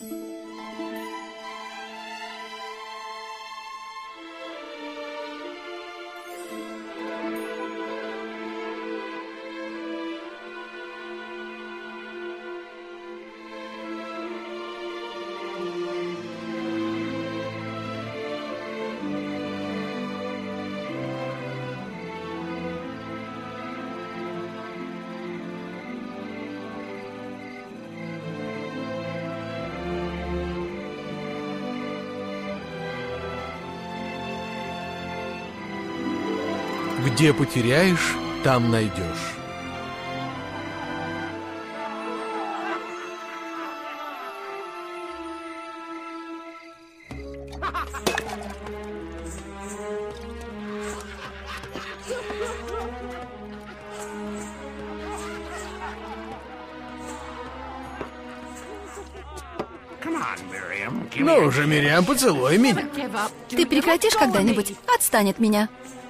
Где потеряешь, там найдешь. Ну уже, Мириам, поцелуй меня. Ты прекратишь когда-нибудь? Отстань от меня.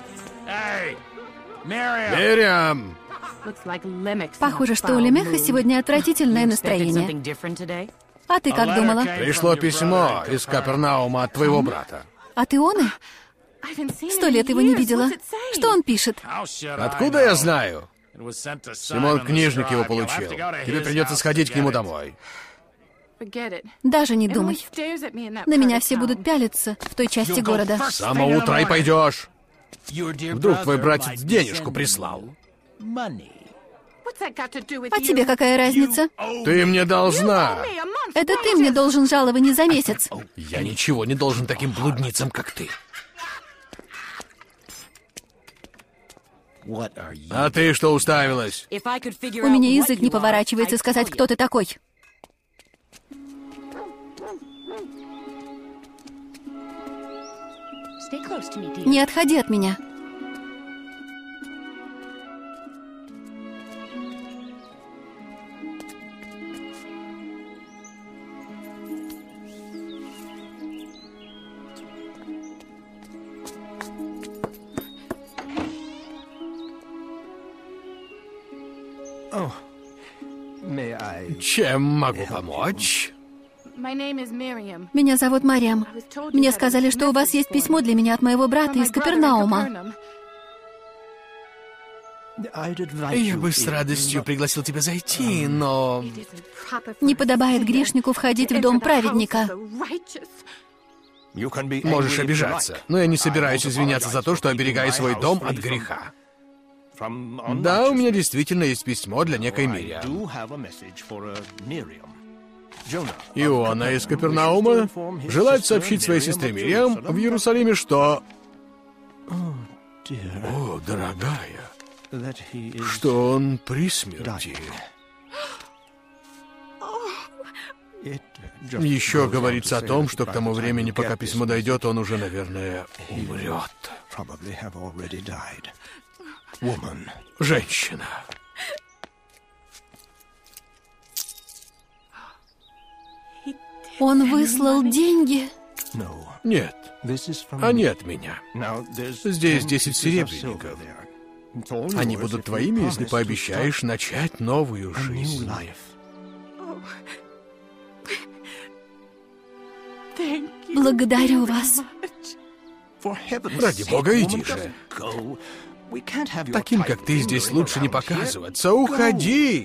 Мириам! Похоже, что у Лемеха сегодня отвратительное настроение. А ты как думала? Пришло письмо из Капернаума от твоего брата. От Ионы? 100 лет его не видела. Что он пишет? Откуда я знаю? Симон Книжник его получил. Тебе придется сходить к нему домой. Даже не думай. На меня все будут пялиться в той части города. С самого утра и пойдешь. Вдруг твой братец денежку прислал. А тебе какая разница? Ты мне должна. Это ты мне должен жалование за месяц. Я ничего не должен таким блудницам, как ты. А ты что уставилась? У меня язык не поворачивается сказать, кто ты такой. Не отходи от меня. Чем могу помочь? Меня зовут Мариам. Мне сказали, что у вас есть письмо для меня от моего брата из Капернаума. Я бы с радостью пригласил тебя зайти, но... Не подобает грешнику входить в дом праведника. Можешь обижаться, но я не собираюсь извиняться за то, что оберегаю свой дом от греха. Да, у меня действительно есть письмо для некой Мириам. Иона из Капернаума желает сообщить своей сестре Мириам в Иерусалиме, что... О, дорогая, что он при смерти. Еще говорится о том, что к тому времени, пока письмо дойдет, он уже, наверное, умрет. Женщина. Он выслал деньги? Нет, они от меня. Здесь 10 серебряников. Они будут твоими, если пообещаешь начать новую жизнь. Благодарю вас. Ради бога, иди же. Таким, как ты, здесь лучше не показываться. Уходи!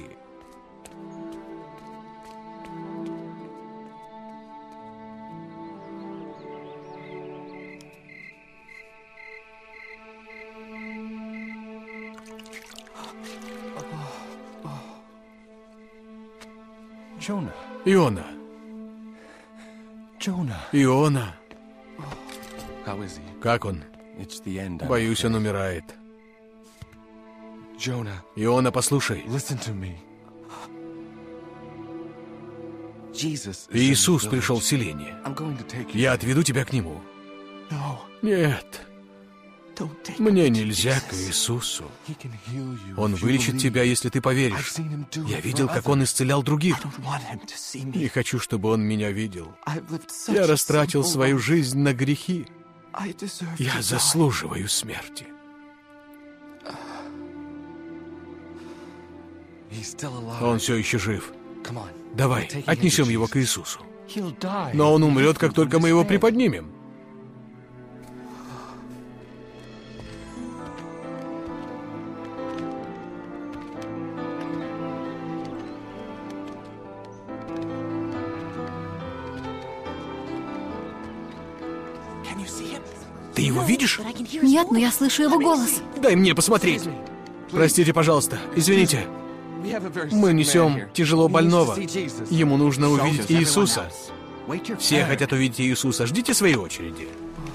Иона. Иона. Как он? Боюсь, он умирает. Иона, послушай. Иисус пришел в селение. Я отведу тебя к нему. Нет. Мне нельзя к Иисусу. Он вылечит тебя, если ты поверишь. Я видел, как он исцелял других. Не хочу, чтобы он меня видел. Я растратил свою жизнь на грехи. Я заслуживаю смерти. Он все еще жив. Давай, отнесем его к Иисусу. Но он умрет, как только мы его приподнимем. Ты его видишь? Нет, но я слышу его голос. Дай мне посмотреть. Простите, пожалуйста. Извините. Мы несем тяжело больного. Ему нужно увидеть Иисуса. Все хотят увидеть Иисуса. Ждите своей очереди.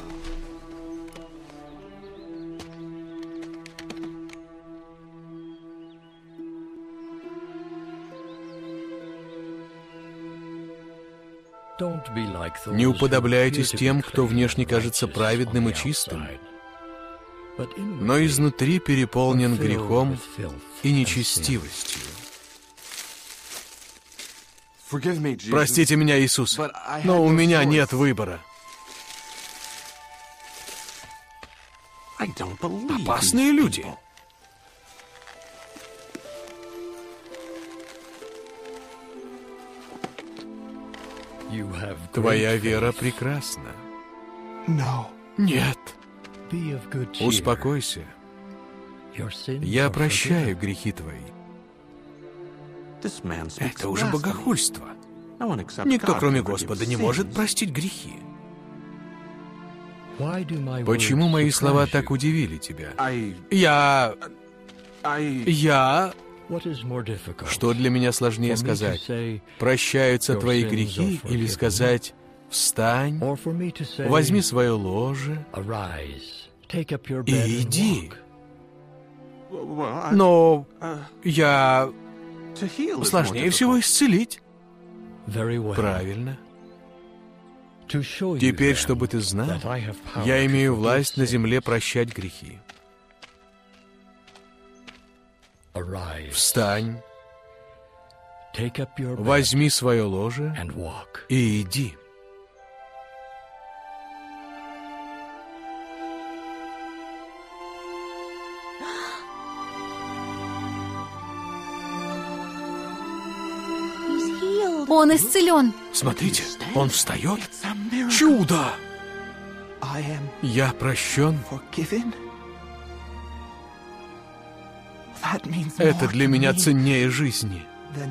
Не уподобляйтесь тем, кто внешне кажется праведным и чистым, но изнутри переполнен грехом и нечестивостью. Простите меня, Иисус, но у меня нет выбора. Опасные люди. Твоя вера прекрасна. Нет. Успокойся. Я прощаю грехи твои. Это уже богохульство. Никто, кроме Господа, не может простить грехи. Почему мои слова так удивили тебя? Что для меня сложнее сказать? Прощаются твои грехи или сказать «Встань, возьми свое ложе и иди». Но сложнее всего исцелить. Правильно. Теперь, чтобы ты знал, я имею власть на земле прощать грехи. Встань, возьми свое ложе и иди. Он исцелен. Смотрите, он встает. Чудо! Я прощен. Это для меня ценнее жизни.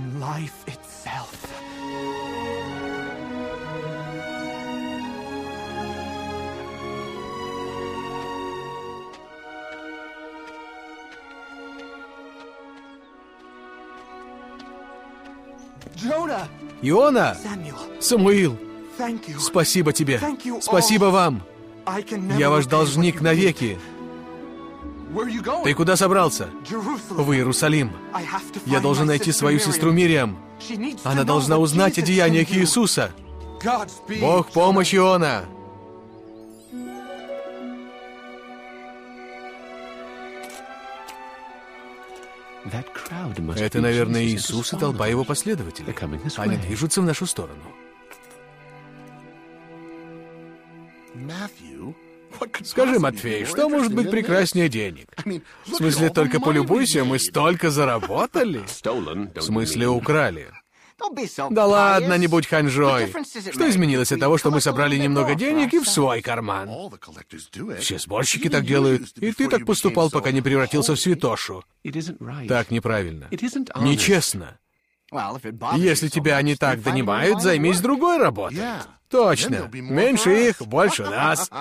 Иона! Самуил! Спасибо тебе! Спасибо вам! Я ваш должник навеки! Ты куда собрался? В Иерусалим. Я должен найти свою сестру Мириам. Она должна узнать о деяниях Иисуса. Бог помощь, Иона! Это, наверное, Иисус и толпа его последователей. Они движутся в нашу сторону. Скажи, Матфей, что может быть прекраснее денег? В смысле, только полюбуйся, мы столько заработали? В смысле, украли? Да ладно, не будь ханжой. Что изменилось от того, что мы собрали немного денег и в свой карман? Все сборщики так делают, и ты так поступал, пока не превратился в святошу. Так неправильно. Нечестно. Если тебя они так донимают, займись другой работой. Точно. Меньше их, больше нас.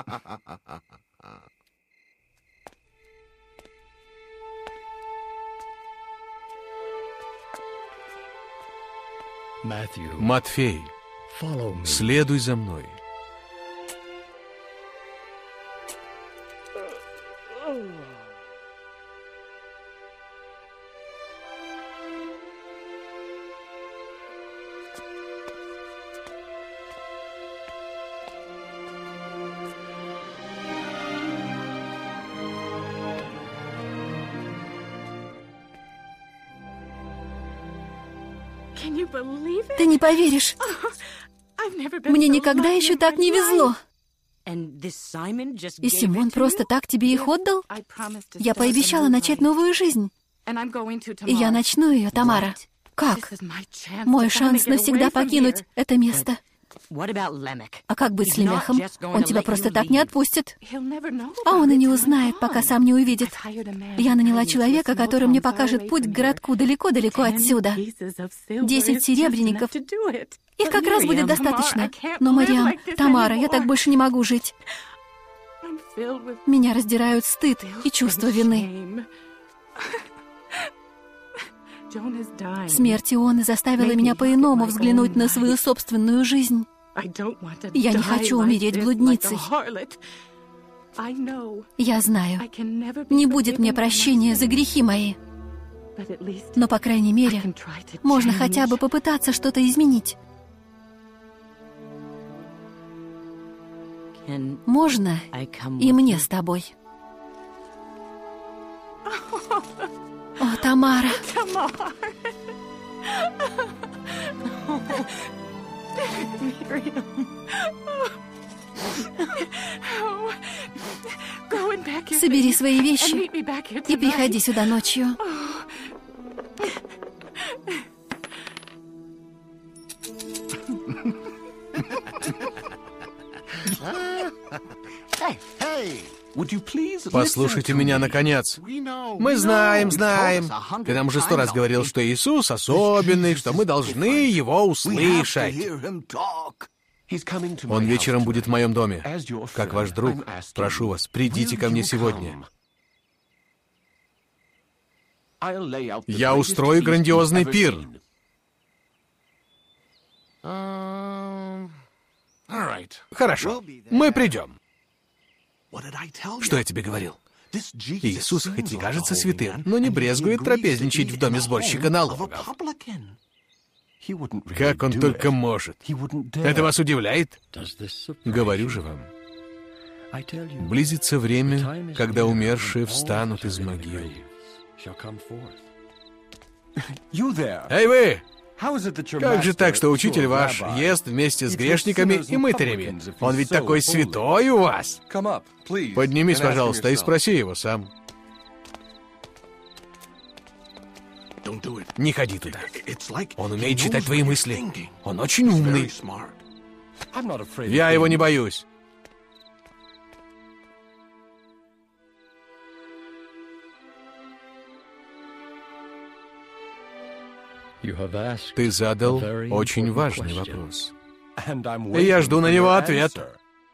Матфей, следуй за мной. Ты не поверишь. Мне никогда еще так не везло. И Симон просто так тебе их отдал? Я пообещала начать новую жизнь. И я начну ее, Тамара. Как? Мой шанс навсегда покинуть это место. А как быть с Лемехом? Он тебя просто так не отпустит. А он и не узнает, пока сам не увидит. Я наняла человека, который мне покажет путь к городку далеко-далеко отсюда. 10 серебряников. Их как раз будет достаточно. Но, Мариам, Тамара, я так больше не могу жить. Меня раздирают стыд и чувство вины. Смерть Ионы заставила меня по-иному взглянуть на свою собственную жизнь. Я не хочу умереть блудницей. Я знаю, не будет мне прощения за грехи мои. Но, по крайней мере, можно хотя бы попытаться что-то изменить. Можно и мне с тобой? О, Тамара! Собери свои вещи и приходи сюда ночью. Послушайте меня, наконец. Мы знаем. Ты нам уже 100 раз говорил, что Иисус особенный, что мы должны Его услышать. Он вечером будет в моем доме. Как ваш друг, прошу вас, придите ко мне сегодня. Я устрою грандиозный пир. Хорошо, мы придем. Что я тебе говорил? Иисус хоть и кажется святым, но не брезгует трапезничать в доме сборщика налогов. Как он только может. Это вас удивляет? Говорю же вам. Близится время, когда умершие встанут из могил. Эй вы! Как же так, что учитель ваш ест вместе с грешниками и мытарями? Он ведь такой святой у вас! Поднимись, пожалуйста, и спроси его сам. Не ходи туда. Он умеет читать твои мысли. Он очень умный. Я его не боюсь. Ты задал очень важный вопрос. И я жду на него ответа.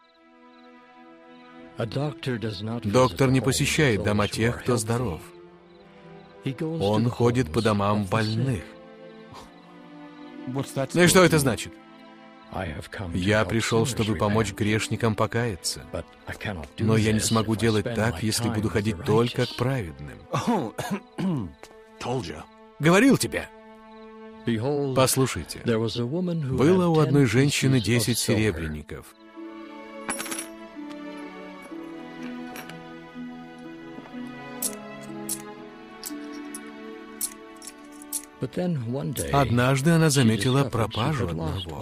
Доктор не посещает дома тех, кто здоров. Он ходит по домам больных. И что это значит? Я пришел, чтобы помочь грешникам покаяться. Но я не смогу делать так, если буду ходить только к праведным. Говорил тебе. Послушайте, было у одной женщины 10 серебряников. Однажды она заметила пропажу одного.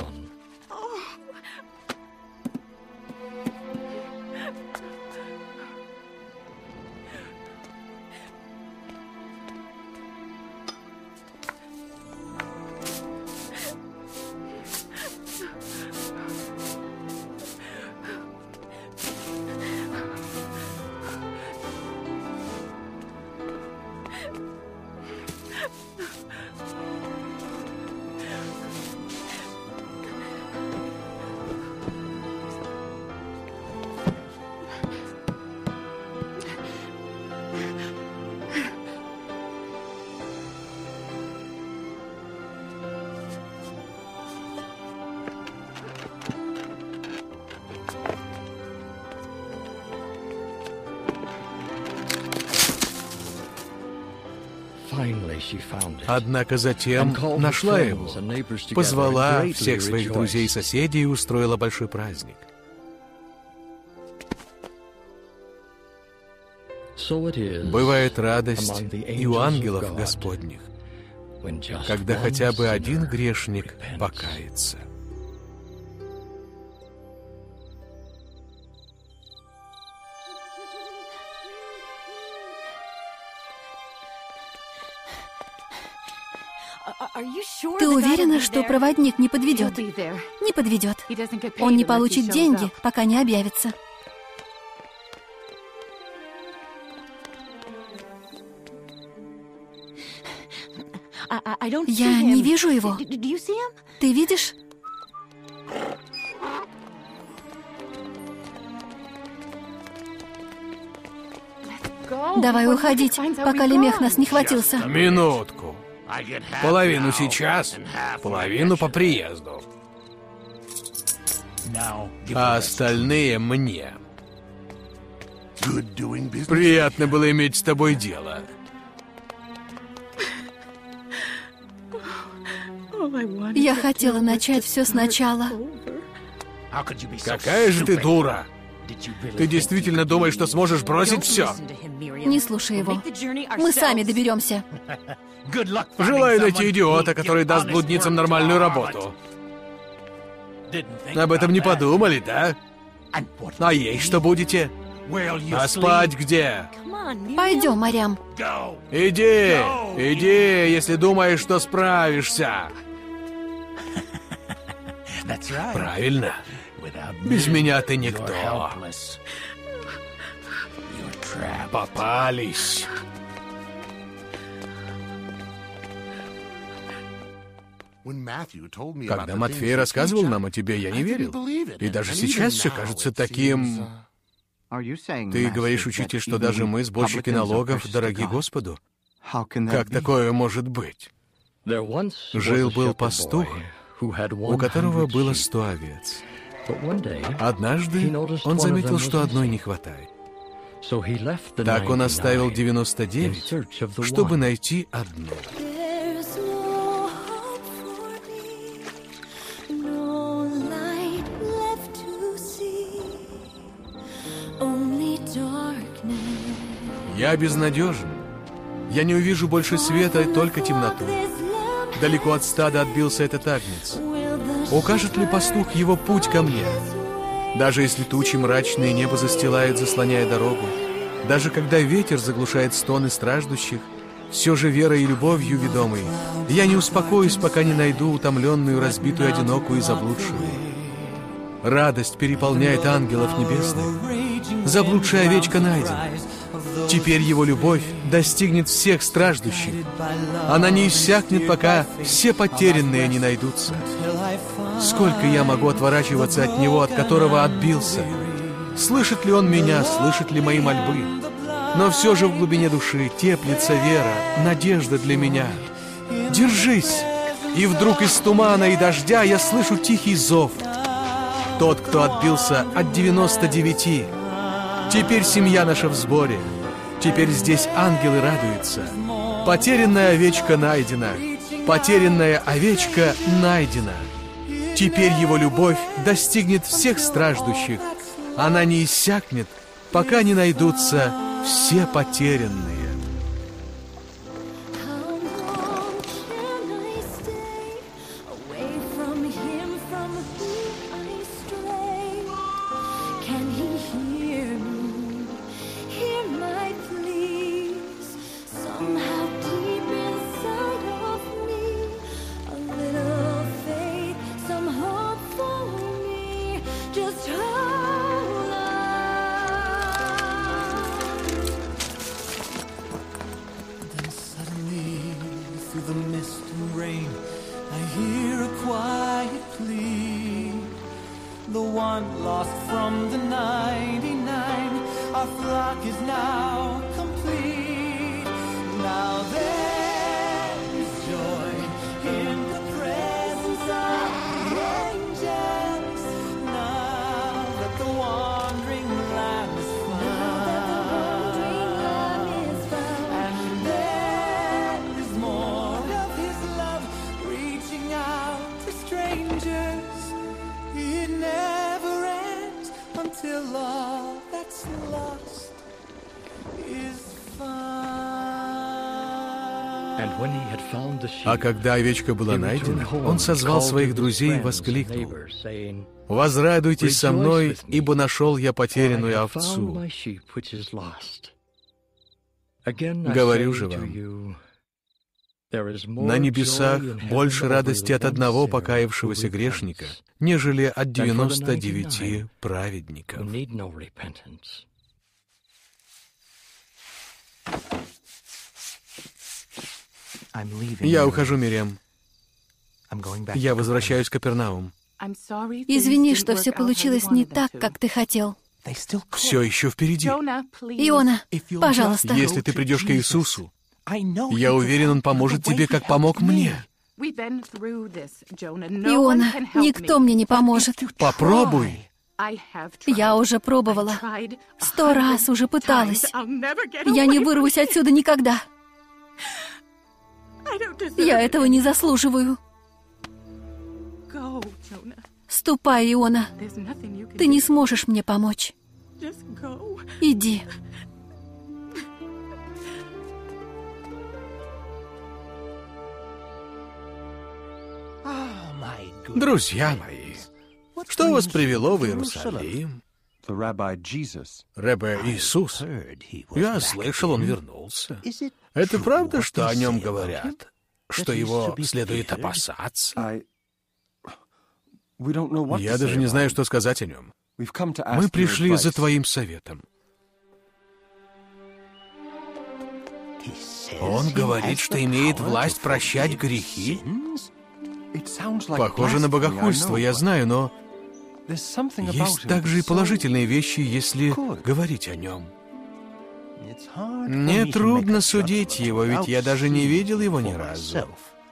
Однако затем нашла его, позвала всех своих друзей и соседей и устроила большой праздник. Бывает радость и у ангелов Господних, когда хотя бы один грешник покается. Ты уверена, что проводник не подведет? Не подведет. Он не получит деньги, пока не объявится. Я не вижу его. Ты видишь? Давай уходить, пока Лемех нас не хватился. Минутку. Половину сейчас, половину по приезду. А остальные мне. Приятно было иметь с тобой дело. Я хотела начать все сначала. Какая же ты дура! Ты действительно думаешь, что сможешь бросить все? Не слушай его. Мы сами доберемся. Желаю найти идиота, который даст блудницам нормальную работу. Об этом не подумали, да? А есть что будете? А спать где? Пойдем, Марьям. Иди, если думаешь, что справишься. Правильно. Без меня ты никто. Попались. Когда Матфей рассказывал нам о тебе, я не верил. И даже сейчас все кажется таким... Ты говоришь, учитель, что даже мы, сборщики налогов, дороги Господу? Как такое может быть? Жил-был пастух, у которого было 100 овец. Однажды он заметил, что одной не хватает. Так он оставил 99, чтобы найти одну. Я безнадежен. Я не увижу больше света, только темноту. Далеко от стада отбился этот агнец. Укажет ли пастух его путь ко мне? Даже если тучи мрачные небо застилают, заслоняя дорогу, даже когда ветер заглушает стоны страждущих, все же верой и любовью ведомый, я не успокоюсь, пока не найду утомленную, разбитую, одинокую и заблудшую. Радость переполняет ангелов небесных. Заблудшая овечка найдена. Теперь его любовь достигнет всех страждущих. Она не иссякнет, пока все потерянные не найдутся. Сколько я могу отворачиваться от него, от которого отбился? Слышит ли он меня, слышит ли мои мольбы? Но все же в глубине души теплится вера, надежда для меня. Держись! И вдруг из тумана и дождя я слышу тихий зов. Тот, кто отбился от 99. Теперь семья наша в сборе. Теперь здесь ангелы радуются. Потерянная овечка найдена. Потерянная овечка найдена. Теперь его любовь достигнет всех страждущих. Она не иссякнет, пока не найдутся все потерянные. А когда овечка была найдена, он созвал своих друзей и воскликнул: «Возрадуйтесь со мной, ибо нашел я потерянную овцу». Говорю же вам, На небесах больше радости от одного покаявшегося грешника, нежели от 99 праведников. Я ухожу, Мириам. Я возвращаюсь в Капернаум. Извини, что все получилось не так, как ты хотел. Все еще впереди. Иона, пожалуйста. Если ты придешь к Иисусу, я уверен, Он поможет тебе, как помог мне. Иона, никто мне не поможет. Попробуй. Я уже пробовала. 100 раз уже пыталась. Я не вырвусь отсюда никогда. Я этого не заслуживаю. Ступай, Иона. Ты не сможешь мне помочь. Иди. Друзья мои, что вас привело в Иерусалим? Рэбби Иисус. Я слышал, он вернулся. Это правда, что о нем говорят? Что его следует опасаться? Я даже не знаю, что сказать о нем. Мы пришли за твоим советом. Он говорит, что имеет власть прощать грехи? Похоже на богохульство, я знаю, но есть также и положительные вещи, если говорить о нем. Мне трудно судить его, ведь я даже не видел его ни разу.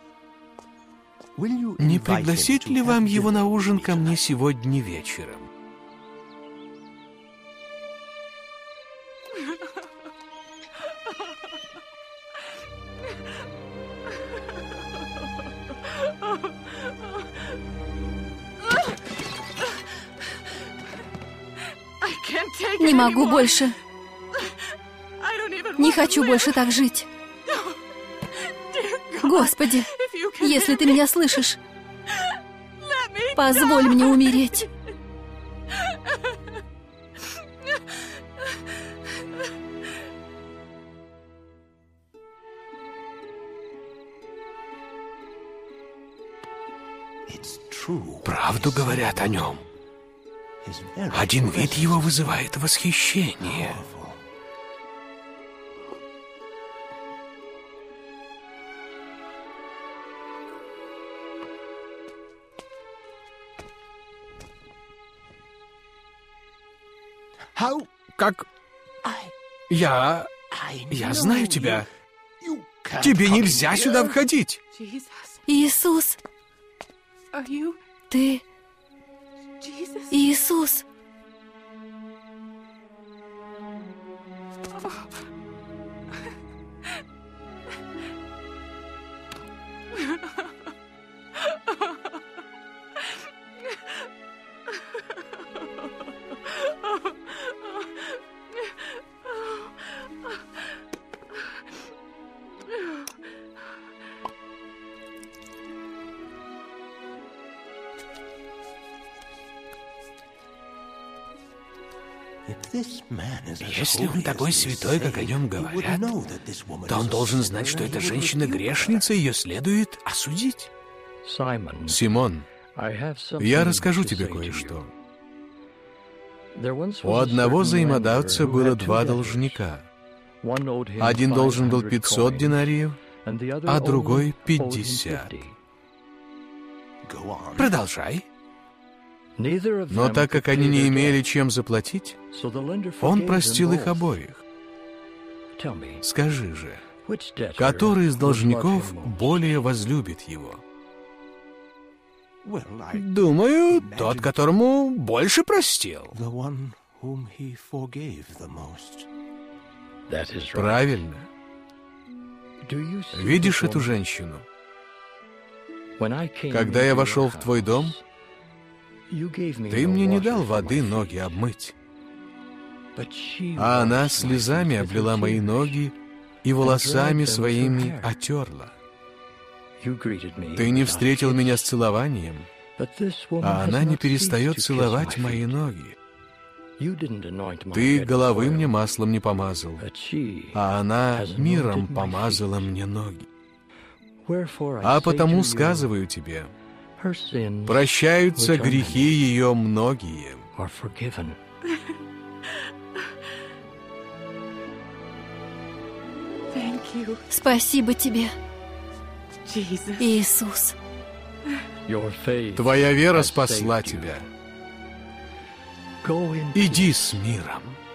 Не пригласить ли вам его на ужин ко мне сегодня вечером? Не могу больше. Не хочу больше так жить. Господи, если ты меня слышишь, позволь мне умереть. Правду говорят о нем. Один вид его вызывает восхищение. Как? Я знаю тебя. Тебе нельзя сюда входить. Иисус, ты... Иисус. Если он такой святой, как о нем говорят, то он должен знать, что эта женщина грешница, ее следует осудить. Симон, я расскажу тебе кое-что. У одного взаимодавца было 2 должника. Один должен был 500 динариев, а другой 50. Продолжай. Но так как они не имели чем заплатить, он простил их обоих. Скажи же, который из должников более возлюбит его? Думаю, тот, которому больше простил. Правильно. Видишь эту женщину? Когда я вошел в твой дом, ты мне не дал воды ноги обмыть. А она слезами облила мои ноги и волосами своими отерла. Ты не встретил меня с целованием, а она не перестает целовать мои ноги. Ты головы мне маслом не помазал, а она миром помазала мне ноги. А потому сказываю тебе, прощаются грехи ее многие. Спасибо тебе, Иисус. Твоя вера спасла тебя. Иди с миром.